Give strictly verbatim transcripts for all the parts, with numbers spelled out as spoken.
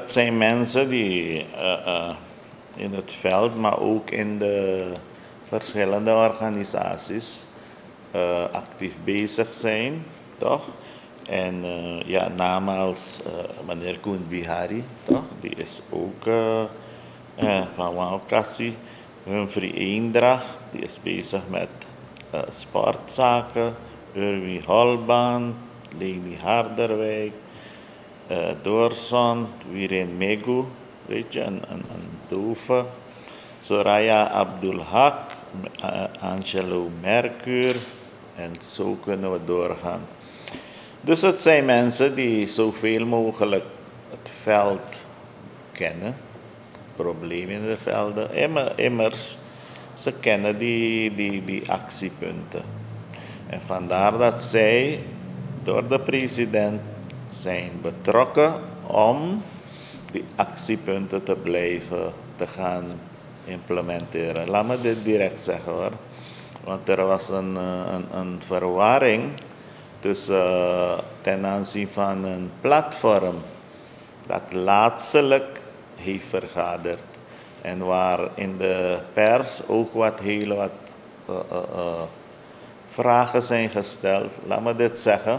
zijn mensen die uh, uh, in het veld, maar ook in de verschillende organisaties uh, actief bezig zijn, toch? En uh, ja, namen als uh, meneer Koen Bihari, toch? Die is ook uh, uh, van Wauwkassie. Humphrey Eendracht, die is bezig met uh, sportzaken. Urwie Holbaan, Leni Harderwijk, uh, Doorson, Wiren Megu, weet je, een, een, een dove. Soraya Abdul Haq, uh, Angelo Mercure, en zo kunnen we doorgaan. Dus het zijn mensen die zoveel mogelijk het veld kennen, problemen in de velden, immer, immers, ze kennen die, die, die actiepunten. En vandaar dat zij door de president zijn betrokken om die actiepunten te blijven te gaan implementeren. Laat me dit direct zeggen hoor. Want er was een, een, een verwarring tussen uh, ten aanzien van een platform dat laatstelijk heeft vergaderd. En waar in de pers ook wat heel wat uh, uh, uh, vragen zijn gesteld. Laat me dit zeggen.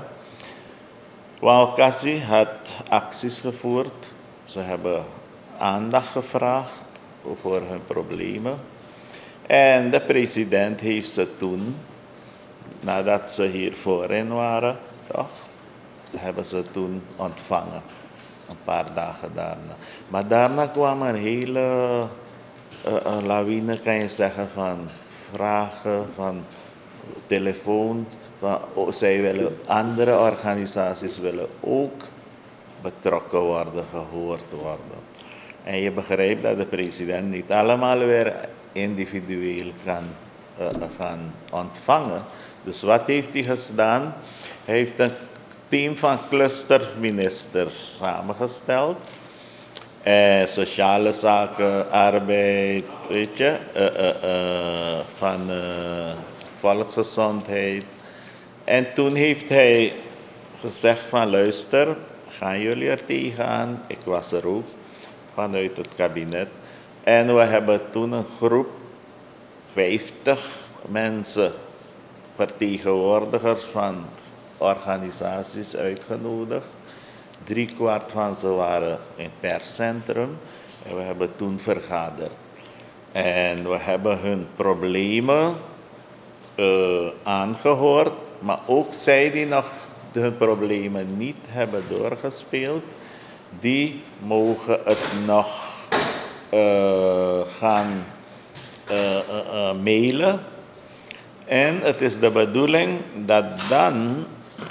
Wauwkassie had acties gevoerd. Ze hebben aandacht gevraagd voor hun problemen. En de president heeft ze toen, nadat ze hier voorin waren, toch, hebben ze toen ontvangen. Een paar dagen daarna. Maar daarna kwam een hele uh, een lawine, kan je zeggen, van vragen, van telefoon. Van, oh, zij willen, andere organisaties willen ook betrokken worden, gehoord worden. En je begrijpt dat de president niet allemaal weer individueel gaan, uh, gaan ontvangen. Dus wat heeft hij gedaan? Hij heeft een team van clusterministers samengesteld. Eh, sociale zaken, arbeid, weet je, uh, uh, uh, van uh, volksgezondheid. En toen heeft hij gezegd van luister, gaan jullie er tegenaan? Ik was er ook, vanuit het kabinet. En we hebben toen een groep, vijftig mensen, vertegenwoordigers van organisaties uitgenodigd. Drie kwart van ze waren in het perscentrum. En we hebben toen vergaderd. En we hebben hun problemen uh, aangehoord. Maar ook zij die nog hun problemen niet hebben doorgespeeld, die mogen het nog uh, gaan uh, uh, uh, mailen. En het is de bedoeling dat dan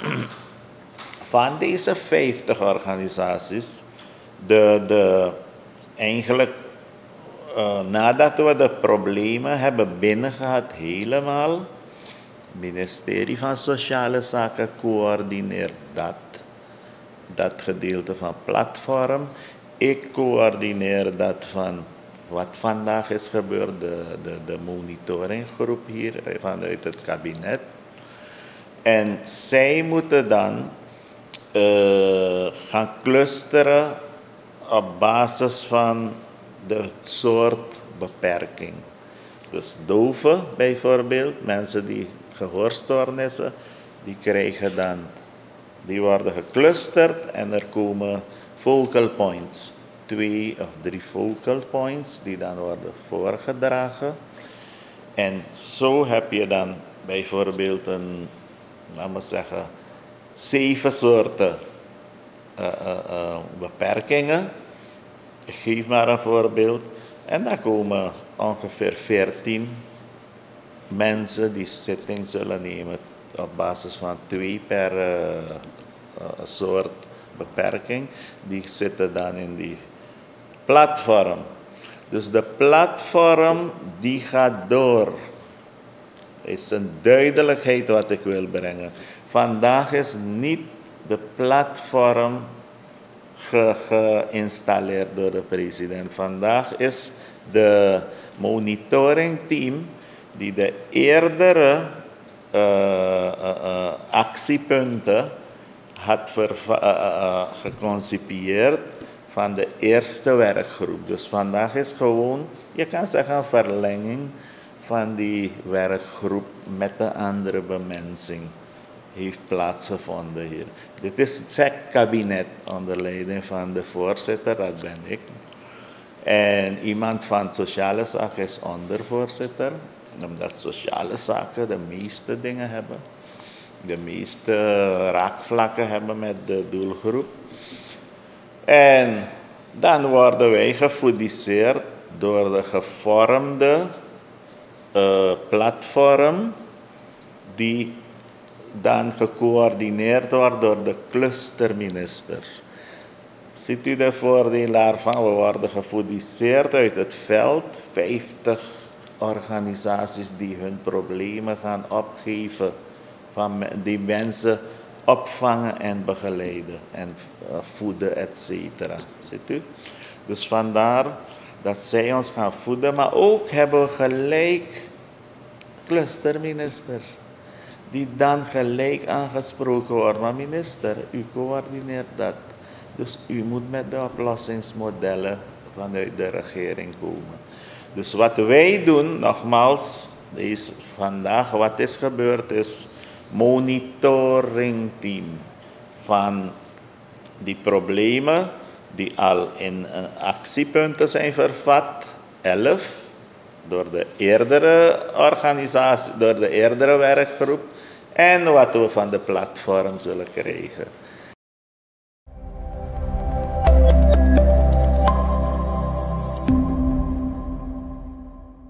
van deze vijftig organisaties, de, de, eigenlijk uh, nadat we de problemen hebben binnengehad helemaal, het ministerie van Sociale Zaken coördineert dat, dat gedeelte van platform. Ik coördineer dat van wat vandaag is gebeurd, de, de, de monitoringgroep hier vanuit het kabinet. En zij moeten dan uh, gaan clusteren op basis van de soort beperking. Dus doven bijvoorbeeld, mensen die gehoorstoornissen, die krijgen dan, die worden geclusterd en er komen focal points. Twee of drie focal points die dan worden voorgedragen. En zo heb je dan bijvoorbeeld een, laten we zeggen, zeven soorten uh, uh, uh, beperkingen. Ik geef maar een voorbeeld. En daar komen ongeveer veertien mensen die zitting zullen nemen op basis van twee per uh, uh, soort beperking. Die zitten dan in die platform. Dus de platform die gaat door. Het is een duidelijkheid wat ik wil brengen. Vandaag is niet de platform ge geïnstalleerd door de president. Vandaag is de monitoringteam die de eerdere uh, uh, uh, actiepunten had uh, uh, uh, geconcipieerd van de eerste werkgroep. Dus vandaag is gewoon, je kan zeggen, een verlenging van die werkgroep met een andere bemensing heeft plaatsgevonden hier. Dit is het S E C-kabinet onder leiding van de voorzitter, dat ben ik. En iemand van sociale zaken is ondervoorzitter, omdat sociale zaken de meeste dingen hebben. De meeste raakvlakken hebben met de doelgroep. En dan worden wij gefoudiseerd door de gevormde uh, platform die dan gecoördineerd wordt door de clusterministers. Ziet u de voordeel daarvan? We worden gefoudiseerd uit het veld, vijftig organisaties die hun problemen gaan opgeven, van die mensen opvangen en begeleiden en uh, voeden, et cetera. Ziet u? Dus vandaar dat zij ons gaan voeden, maar ook hebben we gelijk clusterministers, die dan gelijk aangesproken worden. Maar minister, u coördineert dat. Dus u moet met de oplossingsmodellen vanuit de regering komen. Dus wat wij doen, nogmaals, is vandaag wat is gebeurd is monitoringteam van die problemen die al in actiepunten zijn vervat, elf, door de eerdere organisatie, door de eerdere werkgroep, en wat we van de platform zullen krijgen.